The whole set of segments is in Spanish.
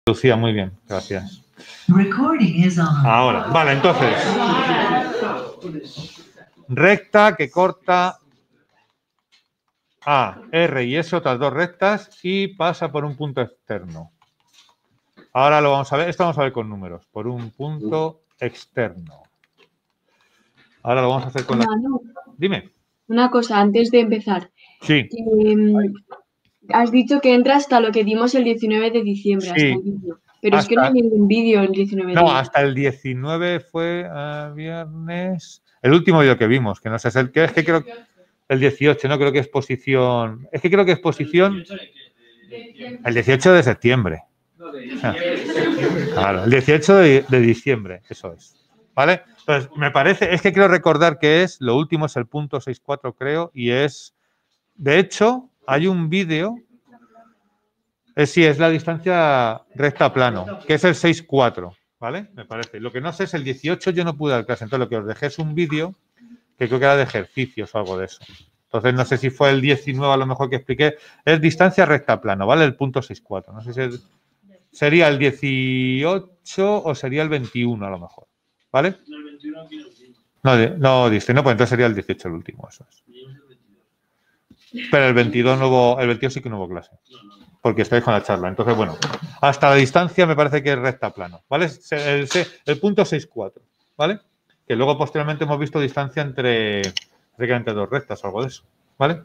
Lucía, muy bien, gracias. Ahora, vale, entonces. Recta que corta A, R y S, otras dos rectas, y pasa por un punto externo. Ahora lo vamos a ver, esto vamos a ver con números, por un punto externo. Ahora lo vamos a hacer con la... Dime. Una cosa, antes de empezar. Sí. Has dicho que entra hasta lo que dimos el 19 de diciembre, Sí. hasta el vídeo. Pero es que no hay ningún vídeo el 19 de diciembre. No, hasta el 19 fue viernes... El último vídeo que vimos, que no sé, es que creo que... El 18, no creo que exposición... Es que creo que exposición... El 18 de septiembre. Claro, el 18 de diciembre, eso es. ¿Vale? Entonces, me parece, es que quiero recordar que es, lo último es el punto 6.4, creo, y es, de hecho, hay un vídeo, sí, es la distancia recta plano, que es el 6.4, ¿vale? Me parece. Lo que no sé es el 18, yo no pude dar clase, entonces lo que os dejé es un vídeo que creo que era de ejercicios o algo de eso. Entonces, no sé si fue el 19 a lo mejor que expliqué, es distancia recta plano, ¿vale? El punto 6.4, no sé si es... Sería el 18 o sería el 21 a lo mejor, ¿vale? No, el 21 aquí no diste, no, pues entonces sería el 18 el último, eso es. Pero el 22 no hubo, el 22 sí que no hubo clase, porque estáis con la charla. Entonces, bueno, hasta la distancia me parece que es recta plano, ¿vale? El punto 6.4, ¿vale? Que luego posteriormente hemos visto distancia entre prácticamente dos rectas o algo de eso, ¿vale?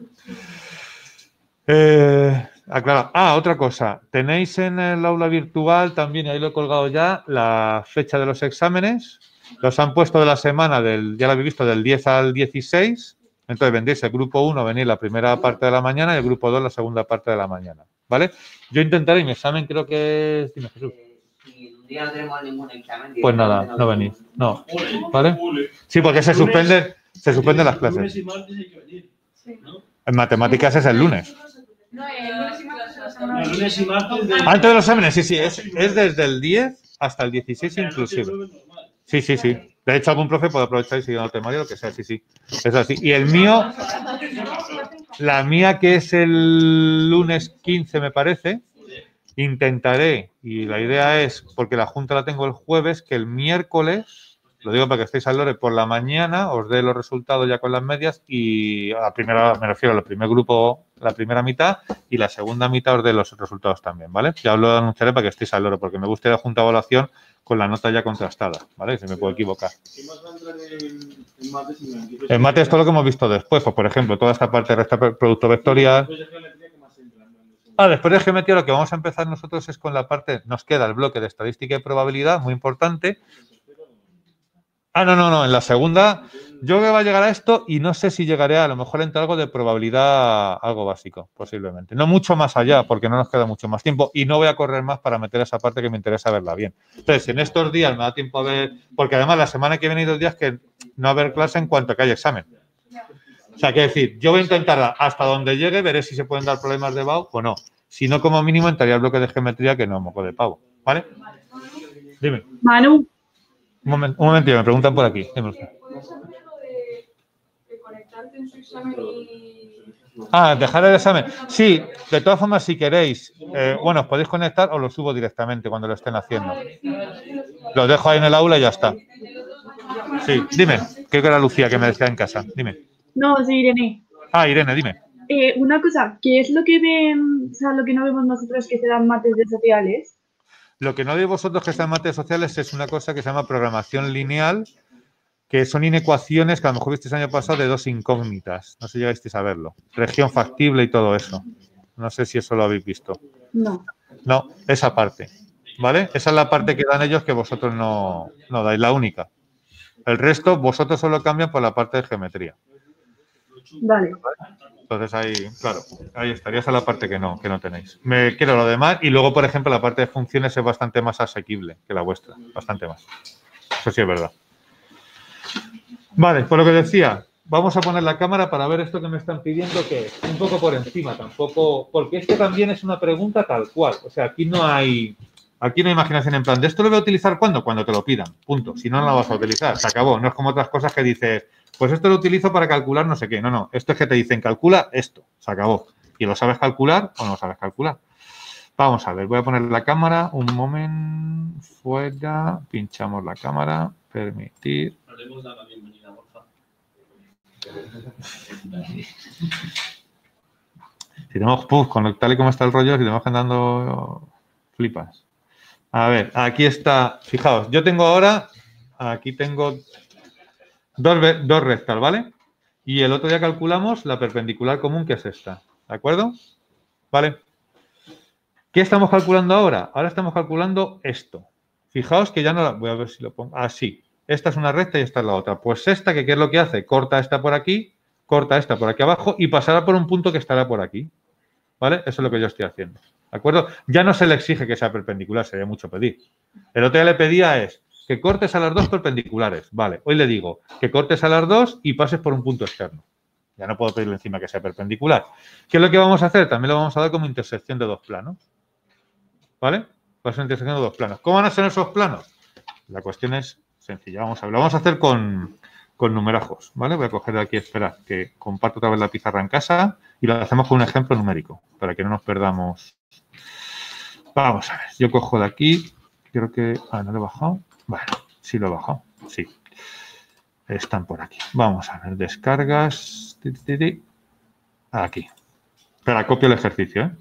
Aclaro. Otra cosa. Tenéis en el aula virtual también, y ahí lo he colgado ya, la fecha de los exámenes. Los han puesto de la semana, ya lo habéis visto, del 10 al 16. Entonces vendréis el grupo 1, venir la primera parte de la mañana y el grupo 2 la segunda parte de la mañana. ¿Vale? Yo intentaré, mi examen creo que es... Dime, Jesús. Si un día no tenemos ningún examen... Pues nada, no venís. No. ¿Vale? Sí, porque se suspenden las clases. Lunes y martes hay que venir, ¿no? En matemáticas es el lunes. No, el lunes y martes la semana. El lunes y martes... Antes de los exámenes, sí, es desde el 10 hasta el 16 inclusive. Sí. De hecho, algún profe puede aprovechar y seguir el temario, lo que sea, sí. Es así. Y el mío, la mía que es el lunes 15 me parece, intentaré, y la idea es, porque la junta la tengo el jueves, que el miércoles, lo digo para que estéis al lore, por la mañana os dé los resultados ya con las medias y a la primera, me refiero al primer grupo, la primera mitad y la segunda mitad os dé los resultados también, ¿vale? Ya os lo anunciaré para que estéis al lore, porque me gusta la junta de evaluación con la nota ya contrastada, ¿vale? Se me puede equivocar. ¿Qué más va a entrar en mates y en En mates es todo lo que hemos visto después, pues por ejemplo, toda esta parte de recta producto vectorial. Después de geometría lo que vamos a empezar nosotros es con la parte, nos queda el bloque de estadística y probabilidad, muy importante. No, en la segunda yo creo que va a llegar a esto y no sé si llegaré a lo mejor entre algo de probabilidad, algo básico, posiblemente. No mucho más allá, porque no nos queda mucho más tiempo y no voy a correr más para meter esa parte que me interesa verla bien. Entonces, en estos días me da tiempo a ver, porque además la semana que viene hay 2 días que no va a haber clase en cuanto que haya examen. O sea, quiero decir, yo voy a intentar hasta donde llegue, veré si se pueden dar problemas de BAU o no. Si no, como mínimo, entraría el bloque de geometría que no moco de pavo. ¿Vale? Dime. Manu. Un momento, me preguntan por aquí. ¿Puedes hacer lo de conectarte en su examen y...? Dejar el examen. Sí, de todas formas, si queréis, bueno, os podéis conectar o lo subo directamente cuando lo estén haciendo. Lo dejo ahí en el aula y ya está. Sí, dime. Creo que era Lucía que me decía en casa. Dime. No, sí, Irene. Irene, dime. Una cosa, ¿qué es lo que ven, o sea, lo que no vemos nosotros que se dan mates de sociales? Lo que no veis vosotros que está en mates sociales es una cosa que se llama programación lineal, que son inecuaciones que a lo mejor visteis el año pasado de 2 incógnitas. No sé si llegasteis a verlo. Región factible y todo eso. No sé si eso lo habéis visto. No. No, esa parte. ¿Vale? Esa es la parte que dan ellos que vosotros no dais, la única. El resto, vosotros solo cambian por la parte de geometría. Vale. Entonces ahí, claro, ahí estaría esa la parte que no tenéis. Me quiero lo demás y luego, por ejemplo, la parte de funciones es bastante más asequible que la vuestra, bastante más. Eso sí es verdad. Vale, por lo que decía, vamos a poner la cámara para ver esto que me están pidiendo, que es un poco por encima, tampoco, porque esto también es una pregunta tal cual. O sea, aquí no hay imaginación en plan, ¿de esto lo voy a utilizar cuándo? Cuando te lo pidan, punto. Si no, no lo vas a utilizar, se acabó. No es como otras cosas que dices, pues esto lo utilizo para calcular no sé qué. No, esto es que te dicen calcula esto, se acabó. Y lo sabes calcular o no lo sabes calcular. Vamos a ver, voy a poner la cámara, un momento, fuera, pinchamos la cámara, permitir. No le hemos dado la bienvenida, Borja. Si tenemos, tal y como está el rollo, si tenemos que andando flipas. A ver, aquí está, fijaos, yo tengo ahora, aquí tengo dos rectas, ¿vale? Y el otro día calculamos la perpendicular común, que es esta, ¿de acuerdo? ¿Vale? ¿Qué estamos calculando ahora? Ahora estamos calculando esto. Fijaos que ya no la... Voy a ver si lo pongo... Así. Esta es una recta y esta es la otra. Pues esta, ¿qué es lo que hace? Corta esta por aquí, corta esta por aquí abajo y pasará por un punto que estará por aquí. ¿Vale? Eso es lo que yo estoy haciendo. ¿De acuerdo? Ya no se le exige que sea perpendicular, sería mucho pedir. El otro día le pedía es que cortes a las dos perpendiculares. Vale. Hoy le digo que cortes a las dos y pases por un punto externo. Ya no puedo pedirle encima que sea perpendicular. ¿Qué es lo que vamos a hacer? También lo vamos a dar como intersección de dos planos. ¿Vale? Va a ser intersección de dos planos. ¿Cómo van a ser esos planos? La cuestión es sencilla. Vamos a ver. Lo vamos a hacer con numerajos. ¿Vale? Voy a coger de aquí, esperad, que comparto otra vez la pizarra en casa y lo hacemos con un ejemplo numérico para que no nos perdamos. Vamos a ver. Yo cojo de aquí. Creo que... Ah, ¿no lo he bajado? Bueno, sí lo he bajado. Sí. Están por aquí. Vamos a ver. Descargas. Aquí. Espera, copio el ejercicio, ¿eh?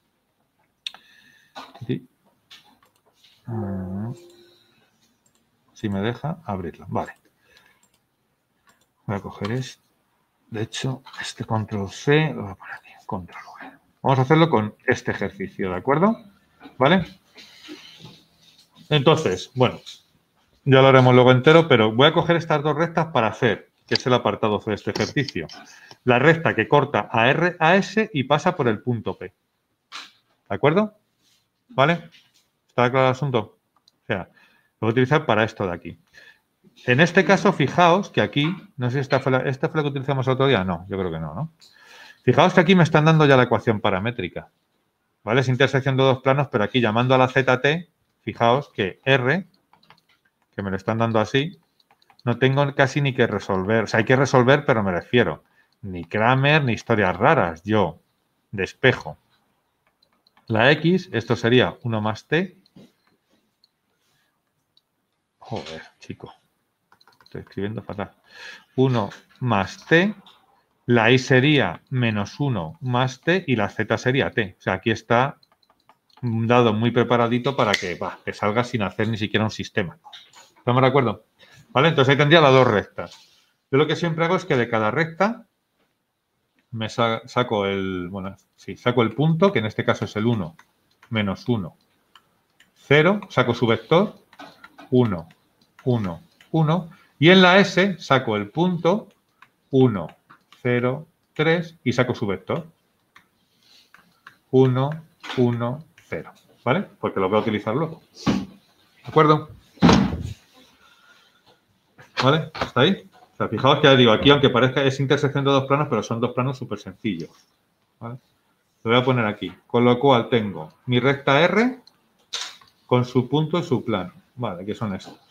Si me deja abrirlo. Vale. Voy a coger esto. De hecho, este control C lo voy a poner aquí. Control V. Vamos a hacerlo con este ejercicio, ¿de acuerdo? ¿Vale? Entonces, bueno, ya lo haremos luego entero, pero voy a coger estas dos rectas para hacer, que es el apartado C de este ejercicio. La recta que corta a R a S y pasa por el punto P. ¿De acuerdo? ¿Vale? ¿Está claro el asunto? O sea, lo voy a utilizar para esto de aquí. En este caso, fijaos que aquí, no sé si esta fue la que utilizamos el otro día. No, yo creo que no, ¿no? Fijaos que aquí me están dando ya la ecuación paramétrica. ¿Vale? Es intersección de dos planos, pero aquí llamando a la ZT, fijaos que R, que me lo están dando así, no tengo casi ni que resolver. O sea, hay que resolver, pero me refiero, ni Kramer ni historias raras. Yo despejo la X, esto sería 1 más T. Joder, chico. Estoy escribiendo fatal. 1 más T. La I sería menos 1 más T y la Z sería T. O sea, aquí está dado muy preparadito para que salga sin hacer ni siquiera un sistema. ¿Estamos de acuerdo? ¿Vale? Entonces ahí tendría las dos rectas. Yo lo que siempre hago es que de cada recta me saco el punto, que en este caso es el 1, menos 1, 0, saco su vector, 1, 1, 1, y en la S saco el punto 1, 0, 3 y saco su vector 1, 1, 0. ¿Vale? Porque lo voy a utilizar luego. ¿De acuerdo? ¿Vale? ¿Está ahí? O sea, fijaos que ya digo, aquí aunque parezca es intersección de dos planos, pero son dos planos súper sencillos. ¿Vale? Lo voy a poner aquí. Con lo cual tengo mi recta R con su punto y su plano. Vale, que son estos.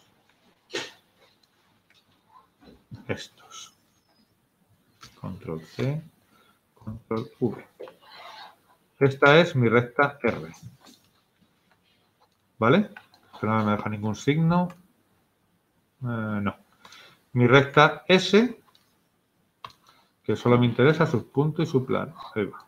Estos. Control C, control V. Esta es mi recta R. ¿Vale? Que no me deja ningún signo. No. Mi recta S, que solo me interesa su punto y su plano. Ahí va.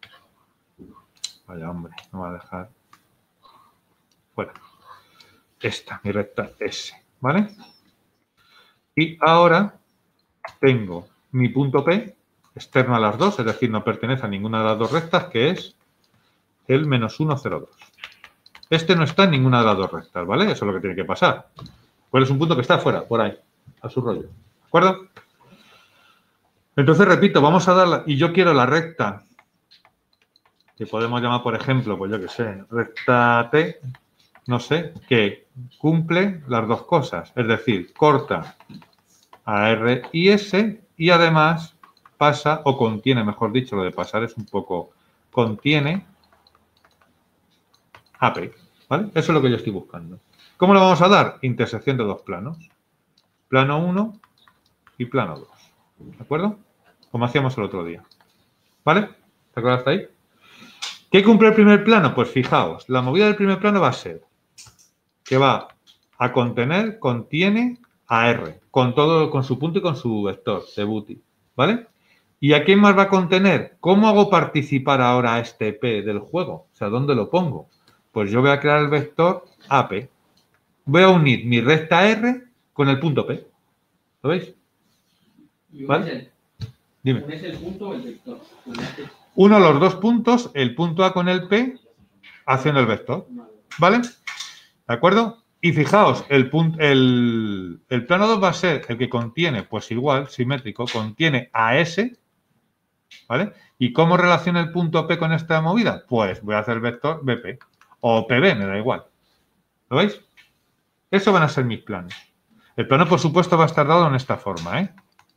Vaya hombre, no me va a dejar. Bueno. Esta, mi recta S. ¿Vale? Y ahora tengo mi punto P externo a las dos, es decir, no pertenece a ninguna de las dos rectas, que es el menos 1, 0, 2. Este no está en ninguna de las dos rectas, ¿vale? Eso es lo que tiene que pasar. Pues es un punto que está fuera, por ahí, a su rollo. ¿De acuerdo? Entonces, repito, vamos a darla, y yo quiero la recta, que podemos llamar, por ejemplo, pues yo qué sé, recta T, no sé, que cumple las dos cosas. Es decir, corta a R y S y además pasa, o contiene, mejor dicho, lo de pasar es un poco, contiene AP, ¿vale? Eso es lo que yo estoy buscando. ¿Cómo lo vamos a dar? Intersección de dos planos. Plano 1 y plano 2. ¿De acuerdo? Como hacíamos el otro día. ¿Vale? ¿Te acuerdas hasta ahí? ¿Qué cumple el primer plano? Pues fijaos, la movida del primer plano va a ser que va a contiene a R, con todo, con su punto y con su vector de booty, ¿vale? ¿Y a quién más va a contener? ¿Cómo hago participar ahora a este P del juego? O sea, ¿dónde lo pongo? Pues yo voy a crear el vector AP. Voy a unir mi recta R con el punto P. ¿Lo veis? ¿Vale? Dime. ¿Unes el punto o el vector? Uno los dos puntos, el punto A con el P, haciendo el vector. ¿Vale? ¿De acuerdo? Y fijaos, el plano 2 va a ser el que contiene, pues igual, simétrico, contiene a S, ¿vale? ¿Y cómo relaciona el punto P con esta movida? Pues voy a hacer el vector BP o PB, me da igual. ¿Lo veis? Eso van a ser mis planos. El plano, por supuesto, va a estar dado en esta forma, ¿eh?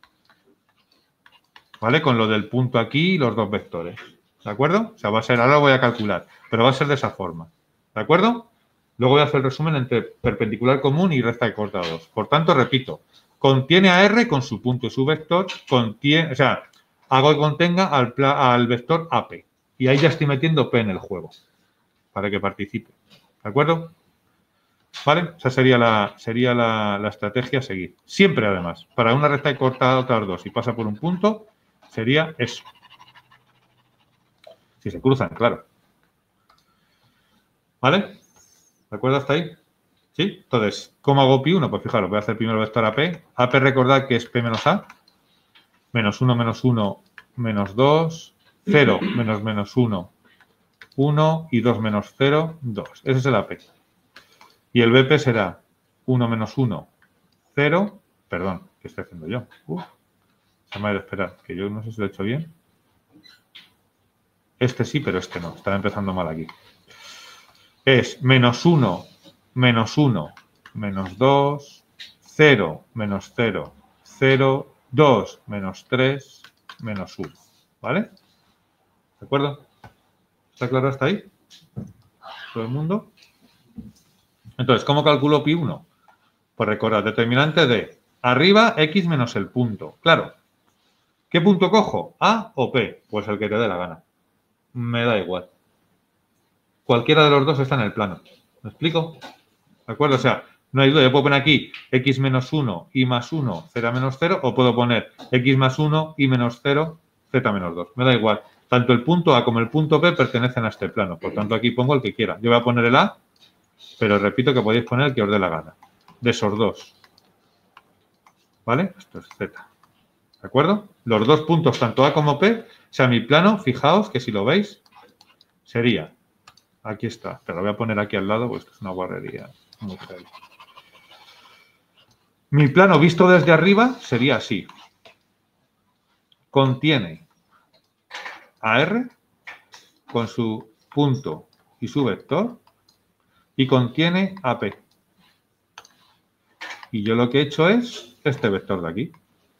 ¿Vale? Con lo del punto aquí y los dos vectores. ¿De acuerdo? O sea, va a ser, ahora lo voy a calcular, pero va a ser de esa forma. ¿De acuerdo? Luego voy a hacer el resumen entre perpendicular común y recta de corta 2. Por tanto, repito, contiene a R con su punto y su vector, contiene, o sea, hago que contenga al vector AP. Y ahí ya estoy metiendo P en el juego, para que participe. ¿De acuerdo? ¿Vale? Esa sería la estrategia a seguir. Siempre, además, para una recta de corta otras dos y pasa por un punto, sería eso. Si se cruzan, claro. ¿Vale? ¿De acuerdo hasta ahí? ¿Sí? Entonces, ¿cómo hago pi1? Pues fijaros, voy a hacer primero el vector AP. AP, recordad que es P menos A. Menos 1, menos 2. 0, menos 1, 1. Y 2 menos 0, 2. Ese es el AP. Y el BP será 1 menos 1, 0. Perdón, ¿qué estoy haciendo yo? Se me ha de esperar, que yo no sé si lo he hecho bien. Este sí, pero este no. Estaba empezando mal aquí. Es menos 1, menos 1, menos 2, 0, menos 0, 0, 2, menos 3, menos 1. ¿Vale? ¿De acuerdo? ¿Está claro hasta ahí? ¿Todo el mundo? Entonces, ¿cómo calculo pi1? Pues recordad, determinante de arriba x menos el punto. Claro. ¿Qué punto cojo? ¿A o P? Pues el que te dé la gana. Me da igual. Cualquiera de los dos está en el plano. ¿Me explico? ¿De acuerdo? O sea, no hay duda. Yo puedo poner aquí x menos 1, y más 1, z menos 0, o puedo poner x más 1, y menos 0, z menos 2. Me da igual. Tanto el punto A como el punto P pertenecen a este plano. Por tanto, aquí pongo el que quiera. Yo voy a poner el A, pero repito que podéis poner el que os dé la gana. De esos dos. ¿Vale? Esto es z. ¿De acuerdo? Los dos puntos, tanto A como P, o sea, mi plano, fijaos que si lo veis, sería... Aquí está, pero lo voy a poner aquí al lado, pues esto es una guarrería muy heavy. Mi plano visto desde arriba sería así. Contiene a R con su punto y su vector y contiene a P. Y yo lo que he hecho es este vector de aquí.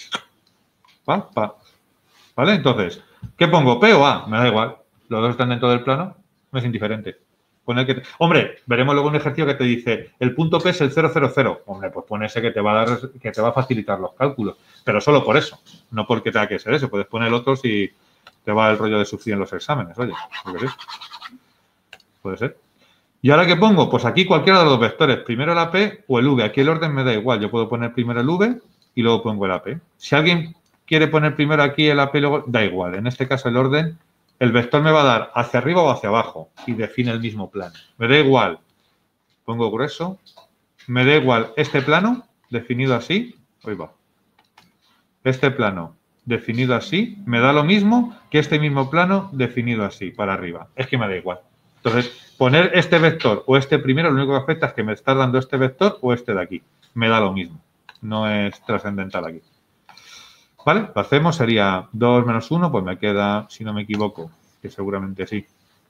¿Vale? Entonces, ¿qué pongo? ¿P o A? Me da igual. Los dos están dentro del plano. No es indiferente. Hombre, veremos luego un ejercicio que te dice el punto P es el 000. Hombre, pues pon ese que te va a facilitar los cálculos. Pero solo por eso. No porque tenga que ser eso. Puedes poner el otro si te va el rollo de sufrir en los exámenes. Oye, porque sí. Puede ser. ¿Y ahora qué pongo? Pues aquí cualquiera de los vectores. Primero el AP o el V. Aquí el orden me da igual. Yo puedo poner primero el V y luego pongo el AP. Si alguien quiere poner primero aquí el AP y luego... Da igual. En este caso el orden... El vector me va a dar hacia arriba o hacia abajo y define el mismo plano. Me da igual. Pongo grueso. Me da igual este plano definido así. Ahí va. Este plano definido así me da lo mismo que este mismo plano definido así para arriba. Es que me da igual. Entonces, poner este vector o este primero, lo único que afecta es que me está dando este vector o este de aquí. Me da lo mismo. No es trascendental aquí. ¿Vale? Lo hacemos, sería 2 menos 1, pues me queda, si no me equivoco, que seguramente sí.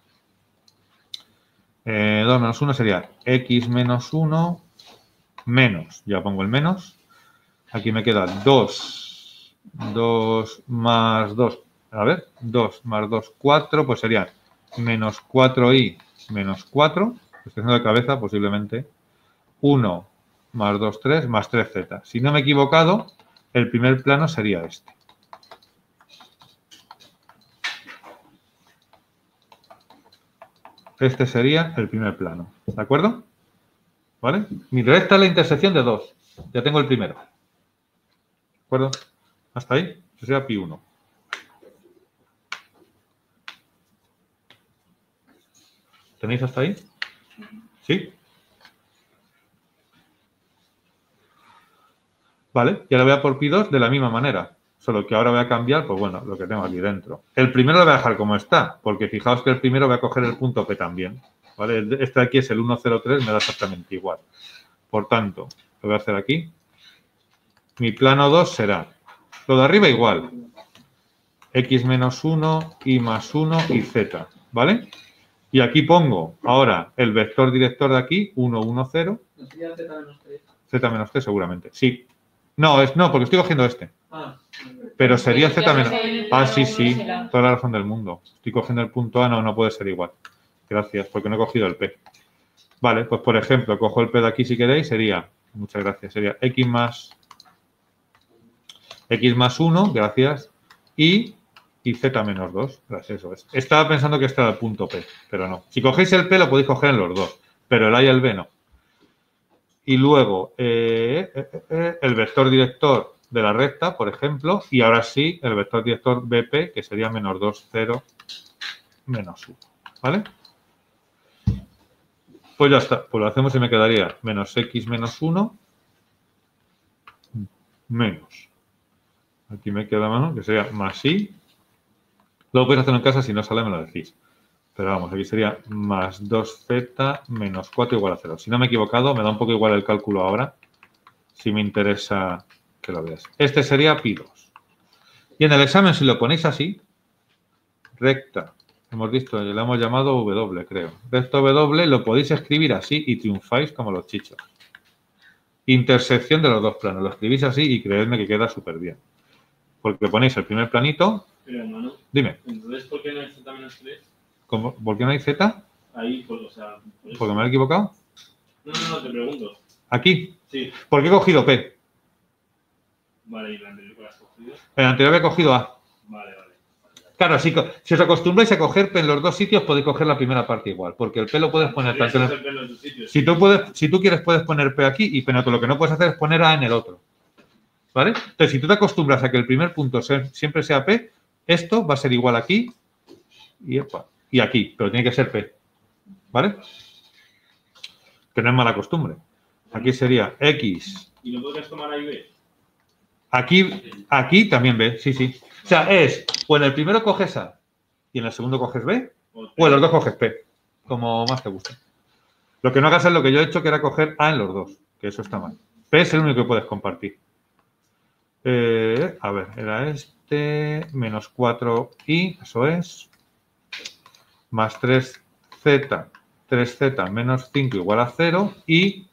2 menos 1 sería x menos 1 menos, ya pongo el menos. Aquí me queda 2 más 2, a ver, 2 más 2, 4, pues sería menos 4y menos 4, estoy haciendo de cabeza posiblemente, 1 más 2, 3, más 3z. Si no me he equivocado, el primer plano sería este. Este sería el primer plano. ¿De acuerdo? ¿Vale? Mi recta es la intersección de 2. Ya tengo el primero. ¿De acuerdo? Hasta ahí. Eso sería pi 1. ¿Tenéis hasta ahí? ¿Sí? Vale, y ahora voy a por pi 2 de la misma manera. Solo que ahora voy a cambiar, pues bueno, lo que tengo aquí dentro. El primero lo voy a dejar como está, porque fijaos que el primero voy a coger el punto P también. ¿Vale? Este de aquí es el 103, me da exactamente igual. Por tanto, lo voy a hacer aquí. Mi plano 2 será, lo de arriba igual. X menos 1, Y más 1 y Z. ¿Vale? Y aquí pongo ahora el vector director de aquí, 1, 1, 0. ¿No sería Z menos 3? Z menos 3 seguramente, sí. No, porque estoy cogiendo este. Ah, Pero sería Z menos... Ah, sí, sí. toda la razón del mundo. Estoy cogiendo el punto A, no puede ser igual. Gracias, porque no he cogido el P. Vale, pues por ejemplo, cojo el P de aquí si queréis, sería... Muchas gracias, sería X más 1, gracias, y Z menos 2, gracias, eso es. Estaba pensando que este era el punto P, pero no. Si cogéis el P lo podéis coger en los dos, pero el A y el B no. Y luego el vector director de la recta, por ejemplo, y ahora sí el vector director BP, que sería menos 2, 0, menos 1. ¿Vale? Pues ya está. Pues lo hacemos y me quedaría menos X menos 1 menos. Aquí me queda mano, que sería más Y. Luego podéis hacerlo en casa, si no sale me lo decís. Pero vamos, aquí sería más 2Z menos 4 igual a 0. Si no me he equivocado, me da un poco igual el cálculo ahora. Si me interesa que lo veas. Este sería pi 2. Y en el examen, si lo ponéis así, recta, hemos visto, le hemos llamado W, creo. Recta W lo podéis escribir así y triunfáis como los chichos. Intersección de los dos planos. Lo escribís así y creedme que queda súper bien. Porque ponéis el primer planito. pero hermano, Dime, entonces, ¿por qué no hay Z menos 3? ¿por qué no hay Z? Ahí, pues, o sea... por eso. ¿Porque me he equivocado? No, te pregunto. Aquí. Sí, ¿Por qué he cogido P? vale, ¿y la anterior cuál has cogido? En el anterior había cogido A. Vale. Claro, si os acostumbráis a coger P en los dos sitios, podéis coger la primera parte igual. Porque el P lo puedes poner tanto en el... En los dos sitios. Si tú quieres, puedes poner P aquí y P en otro. Lo que no puedes hacer es poner A en el otro. ¿Vale? Entonces, si tú te acostumbras a que el primer punto siempre sea P, esto va a ser igual aquí y aquí, pero tiene que ser P. ¿Vale? Que no es mala costumbre. Aquí sería X. ¿Y no podrías tomar A y B? Aquí también B, sí. O sea, o en el primero coges A y en el segundo coges B, o en los dos coges P, como más te guste. Lo que no hagas es lo que yo he hecho, que era coger A en los dos, que eso está mal. P es el único que puedes compartir. A ver, era este, menos 4i, eso es, más 3z menos 5 igual a 0 y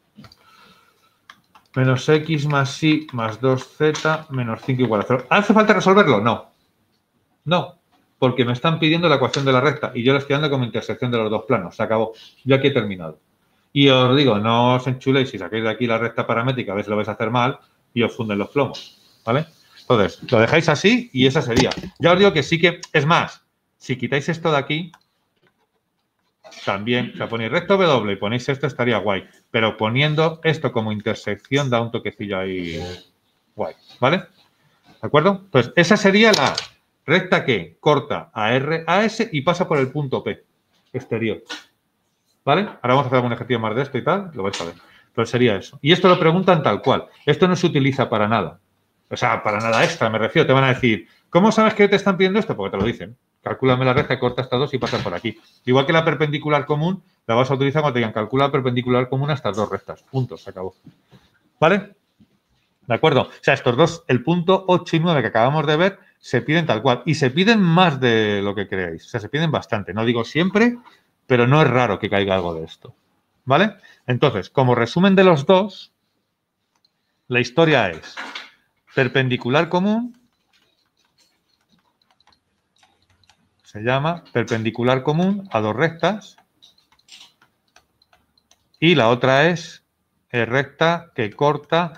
menos x más y más 2z menos 5 igual a 0. ¿Hace falta resolverlo? No, porque me están pidiendo la ecuación de la recta y yo la estoy dando como intersección de los dos planos. Se acabó. Yo aquí he terminado. Y os digo, no os enchuléis si sacáis de aquí la recta paramétrica, a ver si lo vais a hacer mal y os funden los plomos. ¿Vale? Entonces, lo dejáis así y esa sería. Ya os digo que sí que, es más, si quitáis esto de aquí, también, o sea, ponéis recto W y ponéis esto, estaría guay. Pero poniendo esto como intersección da un toquecillo ahí guay. ¿Vale? ¿De acuerdo? Entonces, esa sería la recta que corta a R a S y pasa por el punto P exterior. ¿Vale? Ahora vamos a hacer algún ejercicio más de esto y tal, lo vais a ver. Pero sería eso. Y esto lo preguntan tal cual. Esto no se utiliza para nada. O sea, para nada extra, me refiero. Te van a decir, ¿cómo sabes que te están pidiendo esto? Porque te lo dicen. Calcúlame la recta, corta estas dos y pasa por aquí. Igual que la perpendicular común, la vas a utilizar cuando te digan calcula la perpendicular común a estas dos rectas. Punto, se acabó. ¿Vale? ¿De acuerdo? O sea, estos dos, el punto 8 y 9 que acabamos de ver, se piden tal cual. Y se piden más de lo que creáis. O sea, se piden bastante. No digo siempre, pero no es raro que caiga algo de esto. ¿Vale? Entonces, como resumen de los dos, la historia es perpendicular común, se llama perpendicular común a dos rectas, y la otra es recta que corta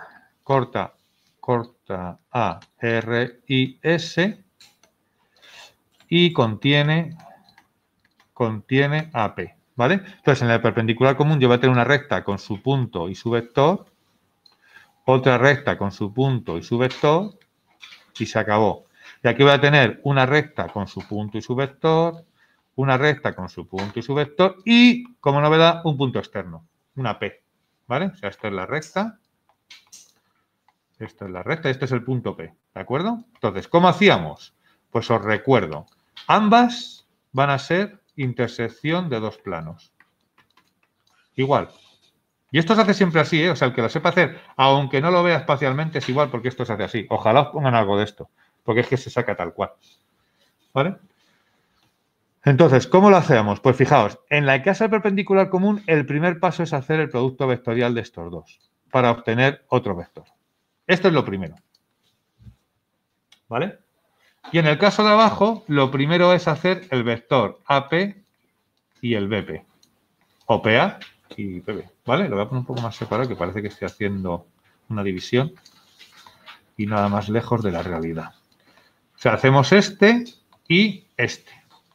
a R y S y contiene contiene AP, ¿vale? Entonces, en el perpendicular común yo voy a tener una recta con su punto y su vector, otra recta con su punto y su vector, y se acabó. Y aquí voy a tener una recta con su punto y su vector, una recta con su punto y su vector, y, como novedad, un punto externo, una P, ¿vale? O sea, esto es la recta, esto es la recta, este es el punto P, ¿de acuerdo? Entonces, ¿cómo hacíamos? Pues os recuerdo, ambas van a ser intersección de dos planos. Igual. Y esto se hace siempre así, ¿eh? O sea, el que lo sepa hacer, aunque no lo vea espacialmente, es igual porque esto se hace así. Ojalá os pongan algo de esto, porque es que se saca tal cual. ¿Vale? Entonces, ¿cómo lo hacemos? Pues fijaos, en la casa del perpendicular común, el primer paso es hacer el producto vectorial de estos dos, para obtener otro vector. Esto es lo primero. ¿Vale? Y en el caso de abajo, lo primero es hacer el vector AP y el BP. O PA y PP. ¿Vale? Lo voy a poner un poco más separado, que parece que estoy haciendo una división y nada más lejos de la realidad. O sea, hacemos este y este.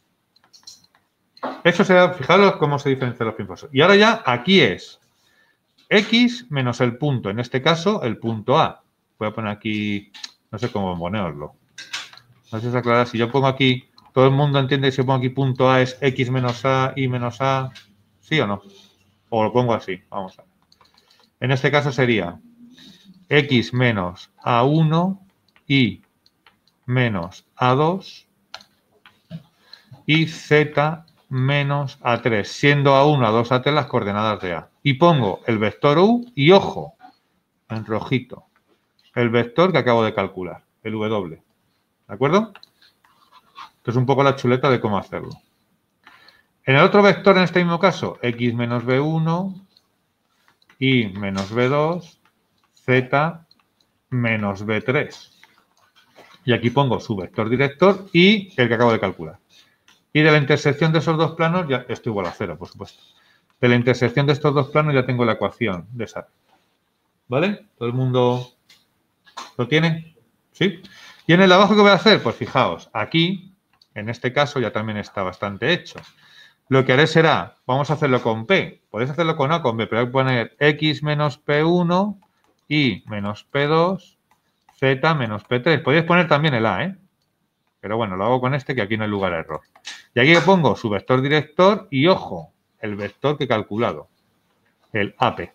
Eso será, fijaros cómo se diferencian los pinposos. Y ahora ya aquí es X menos el punto, en este caso el punto A. Voy a poner aquí, no sé cómo ponerlo. No sé si os aclara, si yo pongo aquí, todo el mundo entiende que si yo pongo aquí punto A es X menos A, Y menos A, ¿sí o no? O lo pongo así, vamos a ver. En este caso sería X menos A1, Y menos A2 y Z menos A3, siendo A1, A2, A3 las coordenadas de A. Y pongo el vector U y, ojo, en rojito, el vector que acabo de calcular, el W. ¿De acuerdo? Esto es un poco la chuleta de cómo hacerlo. En el otro vector, en este mismo caso, X menos B1, Y menos B2, Z menos B3. Y aquí pongo su vector director y el que acabo de calcular. Y de la intersección de esos dos planos, ya esto igual a 0, por supuesto. De la intersección de estos dos planos ya tengo la ecuación de esa. ¿Vale? ¿Todo el mundo lo tiene? ¿Sí? ¿Y en el de abajo qué voy a hacer? Pues fijaos, aquí, en este caso, ya también está bastante hecho. Lo que haré será, vamos a hacerlo con P. Podéis hacerlo con A o con B, pero hay que poner X menos P1, Y menos P2, Z menos P3. Podéis poner también el A, ¿eh? Pero bueno, lo hago con este, que aquí no hay lugar a error. Y aquí pongo su vector director y, ojo, el vector que he calculado, el AP.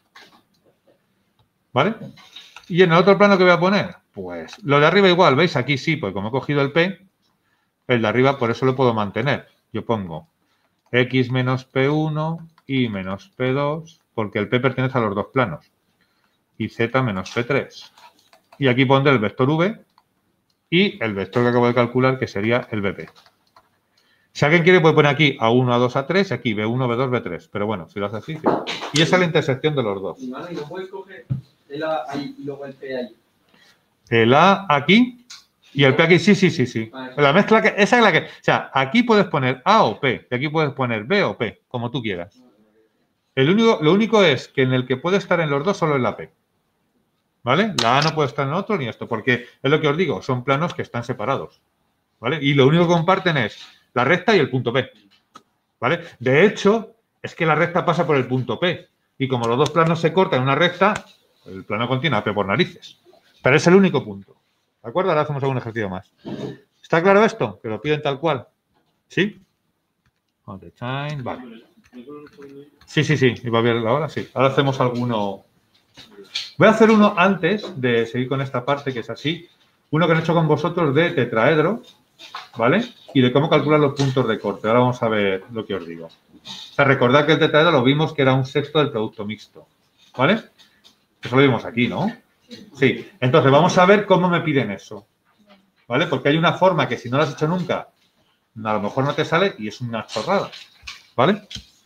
¿Vale? Y en el otro plano, ¿qué voy a poner? Pues lo de arriba igual, ¿veis? Aquí sí, porque como he cogido el P, el de arriba por eso lo puedo mantener. Yo pongo X menos P1, Y menos P2, porque el P pertenece a los dos planos, y Z menos P3. Y aquí pondré el vector V y el vector que acabo de calcular, que sería el BP. Si alguien quiere, puede poner aquí A1, A2, A3, y aquí B1, B2, B3. Pero bueno, si lo hace así, sí. Y esa es la intersección de los dos. Y no puedes coger el A ahí y luego el P ahí. El A aquí y el P aquí, sí. La mezcla, esa es la que... O sea, aquí puedes poner A o P, y aquí puedes poner B o P, como tú quieras. Lo único es que en el que puede estar en los dos solo es la P. ¿Vale? La A no puede estar en otro ni esto, porque es lo que os digo, son planos que están separados. ¿Vale? Y lo único que comparten es la recta y el punto P. ¿Vale? De hecho, es que la recta pasa por el punto P. Y como los dos planos se cortan en una recta, el plano contiene a P por narices. Pero es el único punto. ¿De acuerdo? Ahora hacemos algún ejercicio más. ¿Está claro esto? Que lo piden tal cual. ¿Sí? On the time. Vale. Sí. ¿Y va a ver la hora? Sí. Ahora hacemos alguno... Voy a hacer uno antes de seguir con esta parte, que es así. Uno que he hecho con vosotros de tetraedro, ¿vale? Y de cómo calcular los puntos de corte. Ahora vamos a ver lo que os digo. O sea, recordad que el tetraedro lo vimos que era un sexto del producto mixto, ¿vale? Eso lo vimos aquí, ¿no? Sí. Entonces, vamos a ver cómo me piden eso, ¿vale? Porque hay una forma que si no lo has hecho nunca, a lo mejor no te sale y es una chorrada, ¿vale?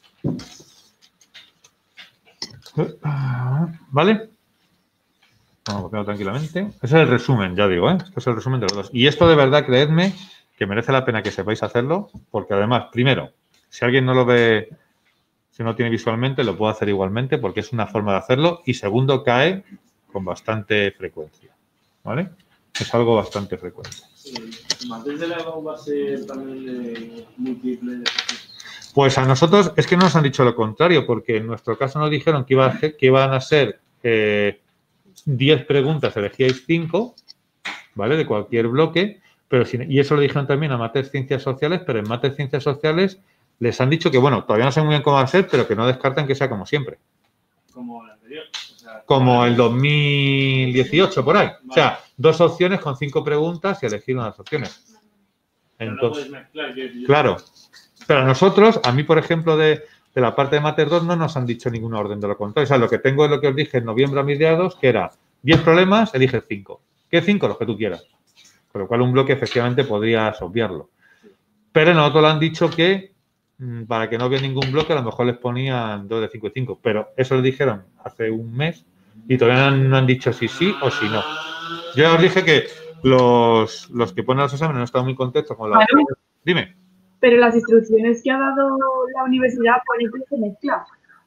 ¿Vale? Vamos a copiarlo tranquilamente. Ese es el resumen, ya digo, ¿eh? Este es el resumen de los dos. Y esto de verdad, creedme, que merece la pena que sepáis hacerlo, porque además, primero, si alguien no lo ve, si no lo tiene visualmente, lo puedo hacer igualmente, porque es una forma de hacerlo. Y segundo, cae con bastante frecuencia, ¿vale? Es algo bastante frecuente. ¿El matriz de la EVA va a ser también de múltiples? Pues a nosotros es que no nos han dicho lo contrario, porque en nuestro caso nos dijeron que iban a ser 10 preguntas, elegíais 5, ¿vale? De cualquier bloque, y eso lo dijeron también a Mates Ciencias Sociales, pero en Mates Ciencias Sociales les han dicho que, bueno, todavía no sé muy bien cómo va a ser, pero que no descartan que sea como siempre. Como el anterior. O sea, Como el 2018, por ahí. O sea, 2 opciones con 5 preguntas y elegir unas opciones. pero no Entonces, puedes mezclar. claro. Pero a nosotros, a mí, por ejemplo, de la parte de Mates 2 no nos han dicho ninguna orden de lo contrario. O sea, lo que tengo es lo que os dije en noviembre a mediados, que era 10 problemas, eliges 5. ¿Qué 5? Los que tú quieras. Con lo cual, un bloque efectivamente podrías obviarlo. Pero nosotros le han dicho que para que no hubiera ningún bloque, a lo mejor les ponían 2 de 5 y 5. Pero eso lo dijeron hace un mes y todavía no han dicho si sí o si no. Yo ya os dije que los que ponen los exámenes no están muy contentos con la... Claro. Dime. Pero las instrucciones que ha dado la universidad ponen que se mezcla.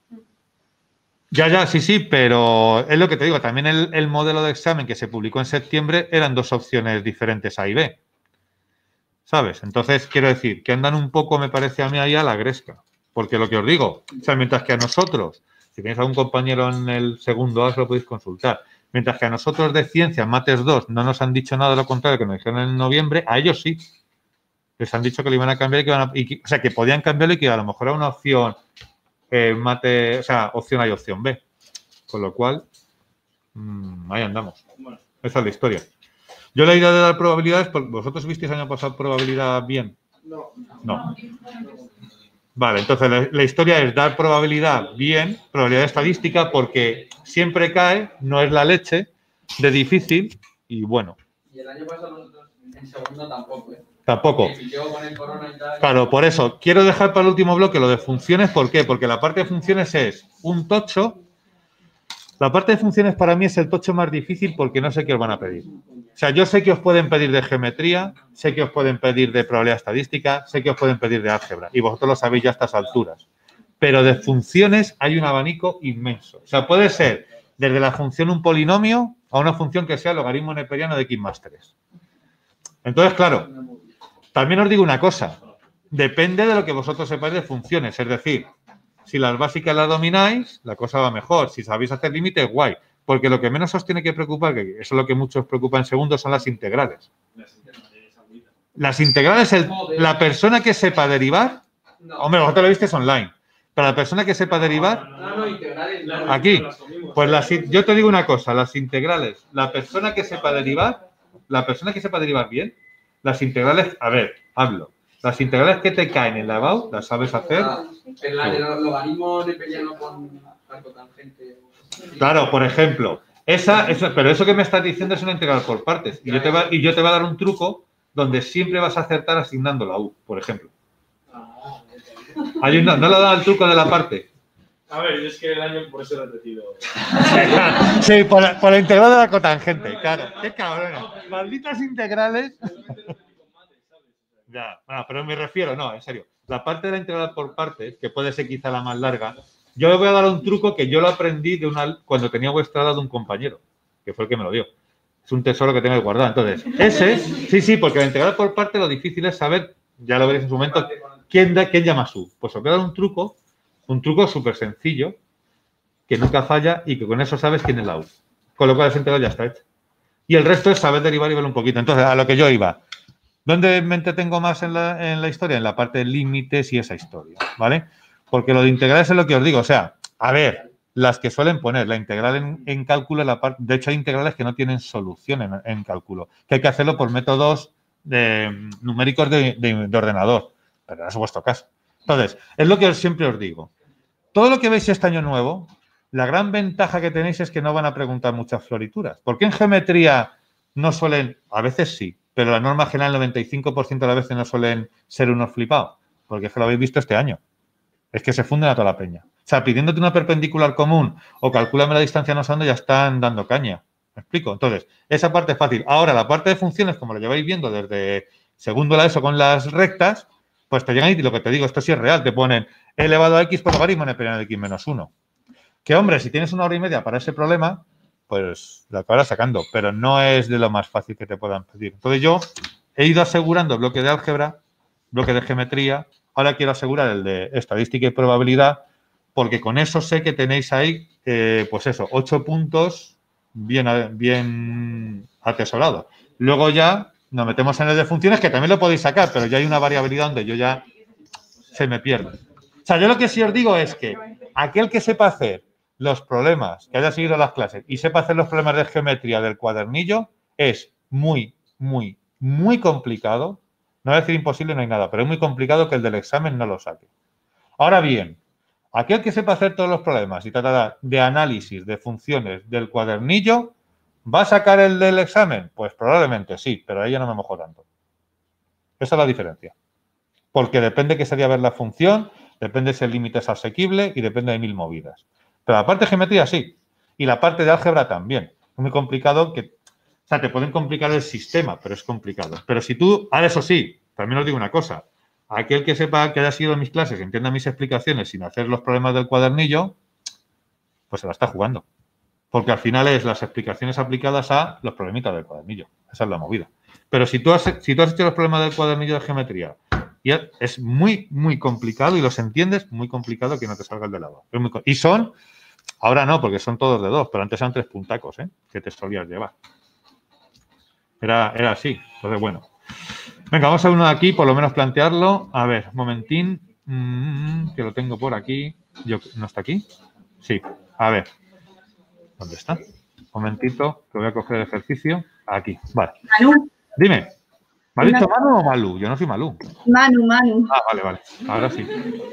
Ya, sí, pero es lo que te digo, también el modelo de examen que se publicó en septiembre eran 2 opciones diferentes A y B, ¿sabes? Entonces, quiero decir, que andan un poco, me parece a mí, ahí a la gresca, porque lo que os digo, o sea, mientras que a nosotros, si tenéis algún compañero en el segundo A, se lo podéis consultar, mientras que a nosotros de Ciencias, Mates 2, no nos han dicho nada de lo contrario que nos dijeron en noviembre, a ellos sí. Les han dicho que lo iban a cambiar o sea, que podían cambiarlo y que a lo mejor era una opción mate, o sea, opción A y opción B. Con lo cual, ahí andamos. Bueno. Esa es la historia. Yo la idea de dar probabilidades, ¿vosotros visteis año pasado probabilidad bien? No. Vale, entonces la historia es dar probabilidad bien, probabilidad estadística, porque siempre cae, no es la leche, de difícil y bueno. Y el año pasado nosotros en segundo tampoco, ¿eh? Tampoco. Que pilló con el corona y tal. Claro, por eso, quiero dejar para el último bloque lo de funciones. ¿Por qué? Porque la parte de funciones es un tocho. La parte de funciones para mí es el tocho más difícil porque no sé qué os van a pedir. O sea, yo sé que os pueden pedir de geometría, sé que os pueden pedir de probabilidad estadística, sé que os pueden pedir de álgebra. Y vosotros lo sabéis ya a estas alturas. Pero de funciones hay un abanico inmenso. O sea, puede ser desde la función un polinomio a una función que sea logaritmo neperiano de x más 3. Entonces, claro, también os digo una cosa, depende de lo que vosotros sepáis de funciones, es decir, si las básicas las domináis, la cosa va mejor, si sabéis hacer límites, guay, porque lo que menos os tiene que preocupar, que eso es lo que muchos preocupa en segundo, son las integrales. Las integrales, la persona que sepa derivar, hombre, vosotros lo visteis online, pero la persona que sepa derivar, No, integrales. aquí, pues yo te digo una cosa, las integrales, la persona que sepa derivar bien, las integrales, a ver, hablo. Las integrales que te caen en la EBAU, las sabes hacer. El logaritmo neperiano con arcotangente. Claro, por ejemplo, pero eso que me estás diciendo es una integral por partes. Y yo te voy a dar un truco donde siempre vas a acertar asignando la U, por ejemplo. ¿No le ha dado el truco de la parte? A ver, es que el año por eso he repetido. Sí, por la integral de la cotangente, claro. Qué cabrón. Malditas integrales. Ya, bueno, pero me refiero, no, en serio. La parte de la integral por partes, que puede ser quizá la más larga, yo le voy a dar un truco que yo lo aprendí cuando tenía vuestra edad de un compañero, que fue el que me lo dio. Es un tesoro que tengo que guardar. Entonces, sí, porque la integral por parte lo difícil es saber, ya lo veréis en su momento, quién llama su. Pues os voy a dar un truco súper sencillo, que nunca falla y que con eso sabes quién es la U. Con lo cual esa integral ya está hecha. Y el resto es saber derivar y ver un poquito. Entonces, a lo que yo iba. ¿Dónde me entretengo más en la historia? En la parte de límites y esa historia, ¿vale? Porque lo de integrales es lo que os digo. O sea, a ver, las que suelen poner la integral en cálculo, de hecho hay integrales que no tienen solución en cálculo, que hay que hacerlo por métodos numéricos de ordenador, pero no es vuestro caso. Entonces, es lo que siempre os digo. Todo lo que veis este año nuevo, la gran ventaja que tenéis es que no van a preguntar muchas florituras. ¿Por qué en geometría no suelen, a veces sí, pero la norma general, el 95% de las veces no suelen ser unos flipados? Porque es que lo habéis visto este año. Es que se funden a toda la peña. O sea, pidiéndote una perpendicular común o calcúlame la distancia no usando, ya están dando caña. ¿Me explico? Entonces, esa parte es fácil. Ahora, la parte de funciones, como lo lleváis viendo desde segundo la ESO con las rectas, pues te llegan y lo que te digo, esto sí es real. Te ponen e elevado a x por logaritmo neperiano de x menos 1. Que, hombre, si tienes 1 hora y media para ese problema, pues lo acabarás sacando, pero no es de lo más fácil que te puedan pedir. Entonces yo he ido asegurando bloque de álgebra, bloque de geometría Ahora quiero asegurar el de estadística y probabilidad, porque con eso sé que tenéis ahí, pues eso, 8 puntos bien atesorados. Luego ya nos metemos en el de funciones, que también lo podéis sacar, pero ya hay una variabilidad donde yo ya se me pierde. O sea, yo lo que sí os digo es que aquel que sepa hacer los problemas, que haya seguido las clases y sepa hacer los problemas de geometría del cuadernillo, es muy, muy, muy complicado. No voy a decir imposible, no hay nada, pero es muy complicado que el del examen no lo saque. Ahora bien, aquel que sepa hacer todos los problemas y tratará de análisis de funciones del cuadernillo, ¿va a sacar el del examen? Pues probablemente sí, pero ahí ya no me mojo tanto. Esa es la diferencia. Porque depende que sería ver la función, depende si el límite es asequible y depende de 1000 movidas. Pero la parte de geometría sí. Y la parte de álgebra también. Es muy complicado que... O sea, te pueden complicar el sistema, pero es complicado. Pero si tú... Ahora, eso sí, también os digo una cosa. Aquel que sepa que haya seguido mis clases, entienda mis explicaciones sin hacer los problemas del cuadernillo, pues se la está jugando. Porque al final es las explicaciones aplicadas a los problemitas del cuadernillo. Esa es la movida. Pero si tú has hecho los problemas del cuadernillo de geometría y es muy, muy complicado y los entiendes, muy complicado que no te salga el de lado. Y son, ahora no, porque son todos de 2, pero antes eran 3 puntacos, que te solías llevar. Era así. Entonces, bueno. Venga, vamos a uno de aquí, por lo menos plantearlo. A ver, momentín, que lo tengo por aquí. ¿No está aquí? Sí. A ver. ¿Dónde está? Momentito, que voy a coger el ejercicio. Aquí, vale. Manu. Dime. ¿Me has dicho Manu o Malú? Yo no soy Malú. Manu. Ah, vale. Ahora sí.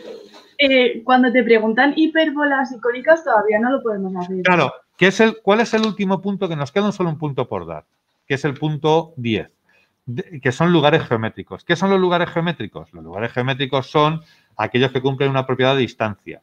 Cuando te preguntan hipérbolas y cónicas todavía no lo podemos hacer. Claro. ¿Cuál es el último punto? Que nos queda solo un punto por dar. Que es el punto 10. Que son lugares geométricos. ¿Qué son los lugares geométricos? Los lugares geométricos son aquellos que cumplen una propiedad de distancia.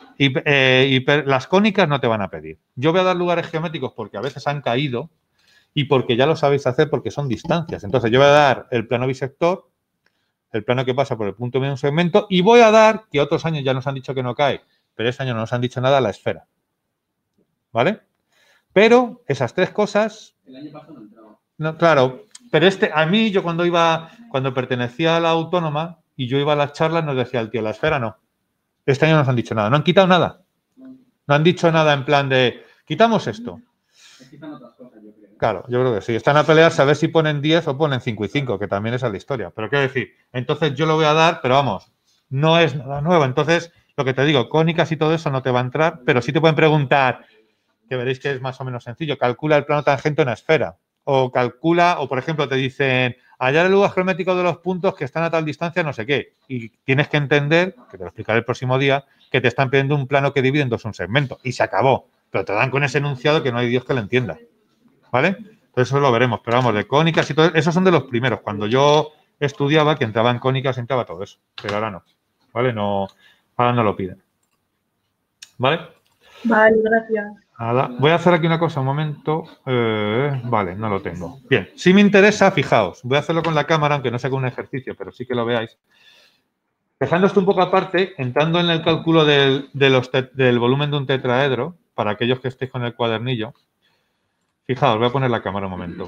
Las cónicas no te van a pedir. Yo voy a dar lugares geométricos porque a veces han caído y porque ya lo sabéis hacer porque son distancias. Entonces yo voy a dar el plano bisector, el plano que pasa por el punto medio de un segmento, y voy a dar, que otros años ya nos han dicho que no cae, pero este año no nos han dicho nada, la esfera. ¿Vale? Pero esas 3 cosas... El año pasado no entraba. No, claro, pero a mí, yo cuando pertenecía a la autónoma y yo iba a las charlas, nos decía el tío, la esfera no. Este año no nos han dicho nada, no han quitado nada. No han dicho nada en plan de, quitamos esto. Quitan otras cosas, yo creo. Claro, yo creo que sí. Están a pelearse a ver si ponen 10 o ponen 5 y 5, que también esa es la historia. Pero quiero decir, entonces yo lo voy a dar, pero vamos, no es nada nuevo. Entonces, lo que te digo, cónicas y todo eso no te va a entrar, pero sí te pueden preguntar, que veréis que es más o menos sencillo, calcula el plano tangente en una esfera. O calcula, o por ejemplo te dicen, hallar el lugar geométrico de los puntos que están a tal distancia, no sé qué. Y tienes que entender, que te lo explicaré el próximo día, que te están pidiendo un plano que divide en 2 un segmento. Y se acabó. Pero te dan con ese enunciado que no hay Dios que lo entienda. ¿Vale? Entonces eso lo veremos. Pero vamos, de cónicas y todo, esos son de los primeros. Cuando yo estudiaba, que entraba en cónicas, entraba todo eso. Pero ahora no. ¿Vale? No, ahora no lo piden. ¿Vale? Vale, gracias. Nada. Voy a hacer aquí una cosa, un momento. Vale, no lo tengo. Bien, si me interesa, fijaos, voy a hacerlo con la cámara, aunque no sea con un ejercicio, pero sí que lo veáis. Dejando esto un poco aparte, entrando en el cálculo del volumen de un tetraedro, para aquellos que estéis con el cuadernillo, fijaos, voy a poner la cámara un momento.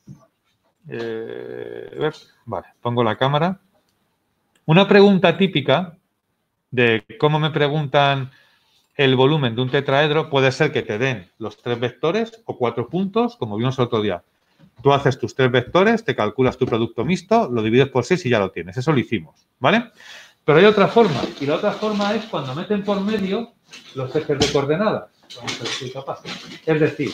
Vale, pongo la cámara. Una pregunta típica de cómo me preguntan el volumen de un tetraedro puede ser que te den los 3 vectores o 4 puntos, como vimos el otro día. Tú haces tus 3 vectores, te calculas tu producto mixto, lo divides por 6 y ya lo tienes. Eso lo hicimos, ¿vale? Pero hay otra forma. Y la otra forma es cuando meten por medio los ejes de coordenadas. Vamos a ver si soy capaz. Es decir,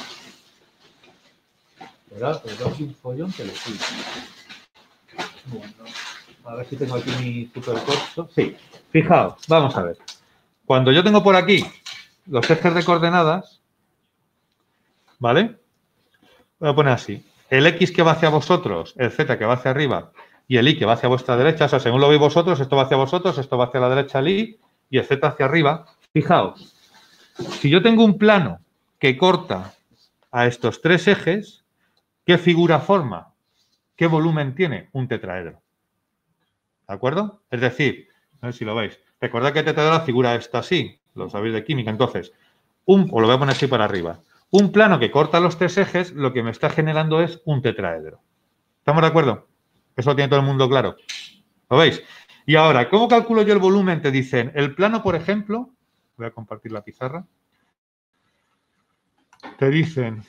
¿verdad? Pues doy un follón que le sigo. Bueno, a ver si tengo aquí mi supercorso. Sí, fijaos, vamos a ver. Cuando yo tengo por aquí los ejes de coordenadas, ¿vale? Voy a poner así. El X que va hacia vosotros, el Z que va hacia arriba y el Y que va hacia vuestra derecha. O sea, según lo veis vosotros, esto va hacia vosotros, esto va hacia la derecha el Y y el Z hacia arriba. Fijaos, si yo tengo un plano que corta a estos 3 ejes, ¿qué figura forma? ¿Qué volumen tiene? Un tetraedro. ¿De acuerdo? Es decir, no sé si lo veis. Recordad que tetraedro la figura está así, lo sabéis de química. Entonces, o lo voy a poner así para arriba. Un plano que corta los 3 ejes, lo que me está generando es un tetraedro. ¿Estamos de acuerdo? Eso lo tiene todo el mundo claro. ¿Lo veis? Y ahora, ¿cómo calculo yo el volumen? Te dicen, el plano, por ejemplo, voy a compartir la pizarra, te dicen,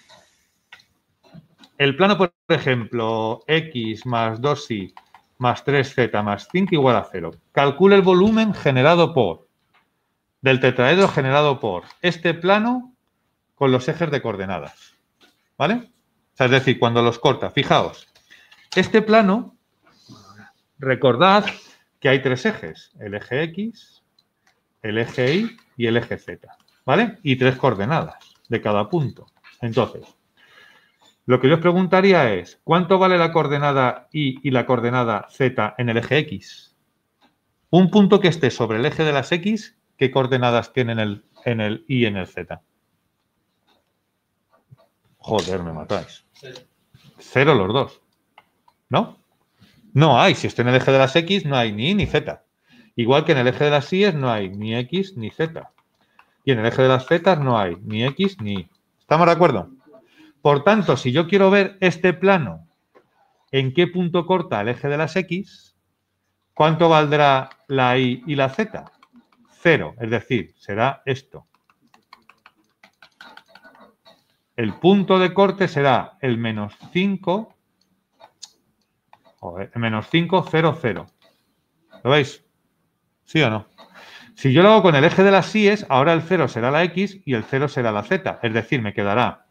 el plano, por ejemplo, x más 2y más 3z más 5 igual a 0. Calcula el volumen generado por, del tetraedro generado por este plano con los ejes de coordenadas. ¿Vale? O sea, es decir, cuando los corta, fijaos, este plano, recordad que hay tres ejes, el eje X, el eje Y y el eje Z, ¿vale? Y tres coordenadas de cada punto. Entonces, lo que yo os preguntaría es, ¿cuánto vale la coordenada Y y la coordenada Z en el eje X? Un punto que esté sobre el eje de las X, ¿qué coordenadas tiene en el Y y en el Z? Joder, me matáis. 0 los dos, ¿no? No hay, si estoy en el eje de las X no hay ni Y ni Z. Igual que en el eje de las Y no hay ni X ni Z. Y en el eje de las Z no hay ni X ni Y. ¿Estamos de acuerdo? Por tanto, si yo quiero ver este plano, ¿en qué punto corta el eje de las X? ¿Cuánto valdrá la Y y la Z? 0, es decir, será esto. El punto de corte será el menos 5, menos 5, 0, 0. ¿Lo veis? ¿Sí o no? Si yo lo hago con el eje de las Y's, ahora el 0 será la X y el 0 será la Z. Es decir, me quedará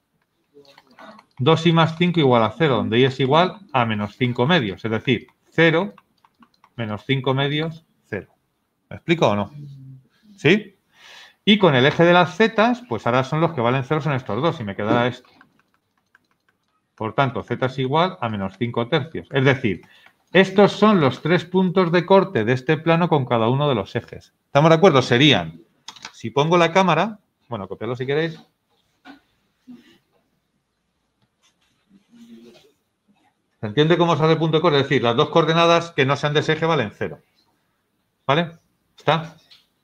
2y más 5 igual a 0, donde Y es igual a menos 5 medios. Es decir, 0 menos 5 medios, 0. ¿Me explico o no? ¿Sí? Y con el eje de las Z, pues ahora son los que valen 0, son estos dos, y me quedará esto. Por tanto, Z es igual a menos 5 tercios. Es decir, estos son los tres puntos de corte de este plano con cada uno de los ejes. ¿Estamos de acuerdo? Serían, si pongo la cámara, bueno, copiarlo si queréis. ¿Se entiende cómo se hace el punto de corte? Es decir, las dos coordenadas que no sean de ese eje valen 0. ¿Vale? ¿Está?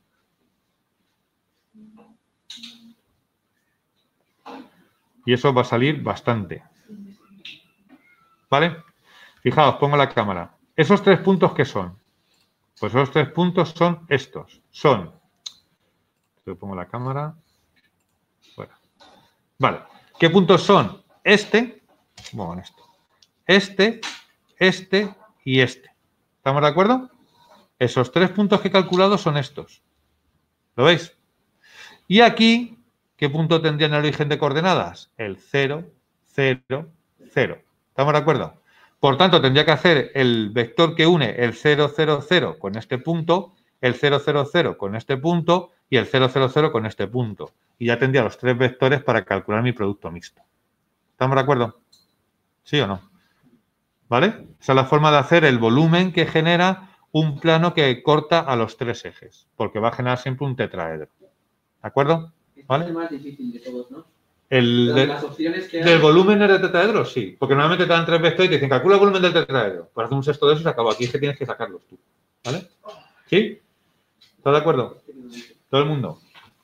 Y eso va a salir bastante. ¿Vale? Fijaos, pongo la cámara. ¿Esos tres puntos qué son? Pues esos tres puntos son estos. Son. Yo pongo la cámara. Fuera. Vale. ¿Qué puntos son? Este. Bueno, este y este. ¿Estamos de acuerdo? Esos tres puntos que he calculado son estos. ¿Lo veis? Y aquí, ¿qué punto tendrían el origen de coordenadas? El 0, 0, 0. ¿Estamos de acuerdo? Por tanto, tendría que hacer el vector que une el 0, 0, 0 con este punto, el 0, 0, 0 con este punto y el 0, 0, 0 con este punto. Y ya tendría los tres vectores para calcular mi producto mixto. ¿Estamos de acuerdo? ¿Sí o no? ¿Vale? Esa es la forma de hacer el volumen que genera un plano que corta a los tres ejes, porque va a generar siempre un tetraedro. ¿De acuerdo? ¿Vale? Es el más difícil de todos, ¿no? Las opciones que ¿del volumen del tetraedro? Sí, porque normalmente te dan tres vectores y te dicen, calcula el volumen del tetraedro. Pues hacemos esto de eso y se acabó. Aquí es que tienes que sacarlos tú. ¿Vale? ¿Sí? ¿Estás de acuerdo? ¿Todo el mundo?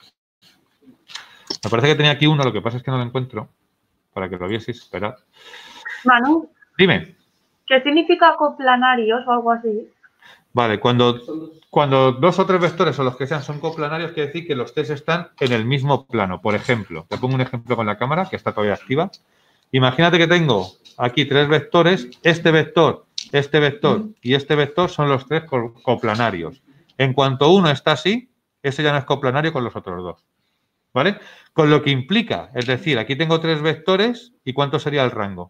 Me parece que tenía aquí uno, lo que pasa es que no lo encuentro. Para que lo vieseis, esperad. Manu, Dime. ¿qué significa coplanarios o algo así? Vale, cuando dos o tres vectores o los que sean son coplanarios, quiere decir que los tres están en el mismo plano. Por ejemplo, te pongo un ejemplo con la cámara, que está todavía activa. Imagínate que tengo aquí tres vectores, este vector y este vector son los tres coplanarios. En cuanto uno está así, ese ya no es coplanario con los otros dos. ¿Vale? Con lo que implica, es decir, aquí tengo tres vectores y ¿cuánto sería el rango?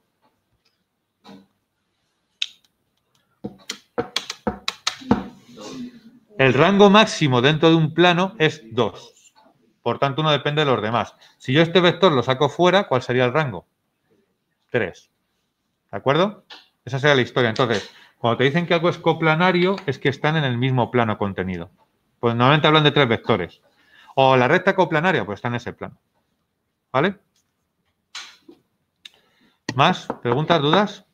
El rango máximo dentro de un plano es 2. Por tanto, uno depende de los demás. Si yo este vector lo saco fuera, ¿cuál sería el rango? 3. ¿De acuerdo? Esa sería la historia. Entonces, cuando te dicen que algo es coplanario, es que están en el mismo plano contenido. Pues normalmente hablan de tres vectores. O la recta coplanaria, pues está en ese plano. ¿Vale? ¿Más? ¿Preguntas, dudas?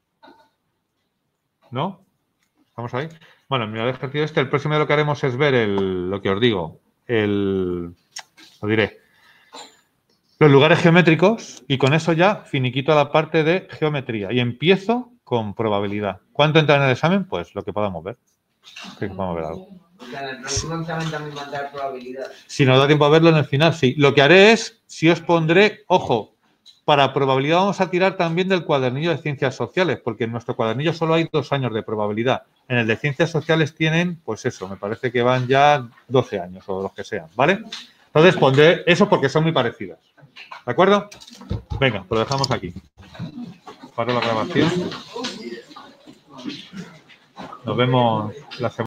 ¿No? ¿Estamos ahí? Bueno, mira, el ejercicio el próximo día lo que haremos es ver lo que os digo, lo diré, los lugares geométricos y con eso ya finiquito la parte de geometría y empiezo con probabilidad. ¿Cuánto entra en el examen? Pues lo que podamos ver. Sí, vamos a ver algo. O sea, en el próximo examen también mandar probabilidad. Si nos da tiempo a verlo en el final, sí. Lo que haré es, si os pondré, ojo, para probabilidad vamos a tirar también del cuadernillo de ciencias sociales, porque en nuestro cuadernillo solo hay 2 años de probabilidad. En el de ciencias sociales tienen, pues eso, me parece que van ya 12 años o los que sean, ¿vale? Entonces pondré eso porque son muy parecidas. ¿De acuerdo? Venga, pues lo dejamos aquí. Paro la grabación. Nos vemos la semana.